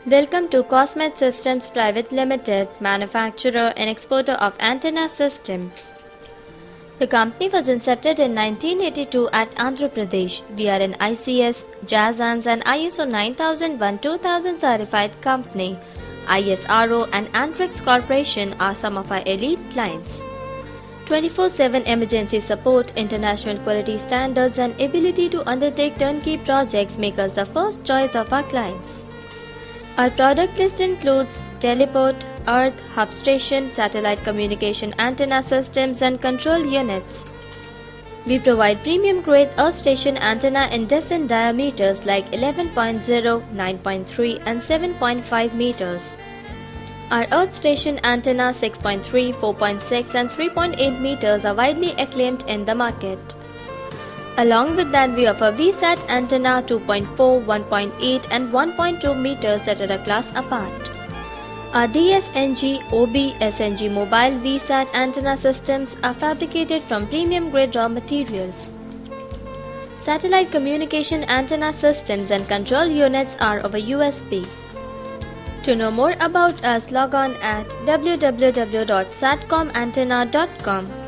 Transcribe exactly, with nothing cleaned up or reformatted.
Welcome to Comsat Systems Private Limited, manufacturer and exporter of antenna system. The company was incepted in nineteen eighty-two at Andhra Pradesh. We are an I C S, JASANS and I S O nine thousand one two thousand certified company. I S R O and Antrix Corporation are some of our elite clients. twenty-four seven emergency support, international quality standards and ability to undertake turnkey projects make us the first choice of our clients. Our product list includes teleport, earth, hub station, satellite communication antenna systems and control units. We provide premium grade earth station antenna in different diameters like eleven point zero, nine point three and seven point five meters. Our earth station antenna six point three, four point six and three point eight meters are widely acclaimed in the market. Along with that, we offer V SAT antenna two point four, one point eight and one point two meters that are a class apart. Our D S N G, O B, S N G mobile V SAT antenna systems are fabricated from premium grade raw materials. Satellite communication antenna systems and control units are our U S P. To know more about us, log on at w w w dot satcom antenna dot com.